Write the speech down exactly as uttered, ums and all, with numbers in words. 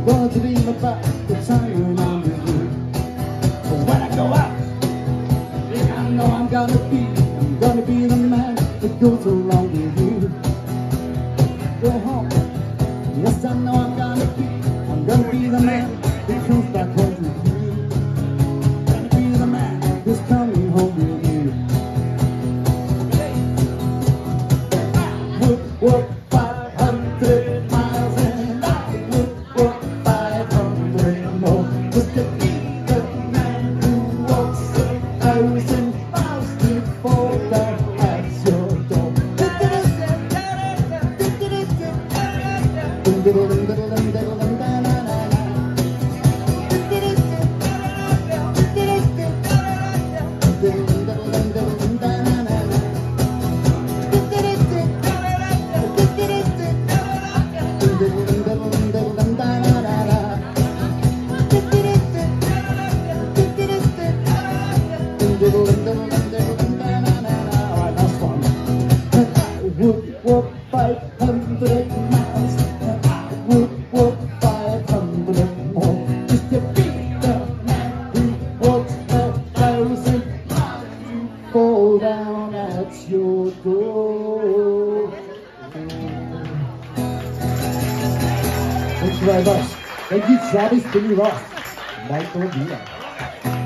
want to dream about the time when I'm with you. But when I go out, I know I'm gonna be, I'm gonna be the man that goes along with you. Go home, yes I know I'm gonna be, I'm gonna be the man that comes back home with you. Gonna be the man who's coming home with you. I would walk five hundred miles and I would walk five hundred more just to be the man who walks a thousand miles to fall down at your door. Would walk five hundred miles, and I would walk five hundred more just to be the man who walks a thousand miles to fall down at your door. Thank you very much. Thank you, Travis, Billy Ross, Michael Villa.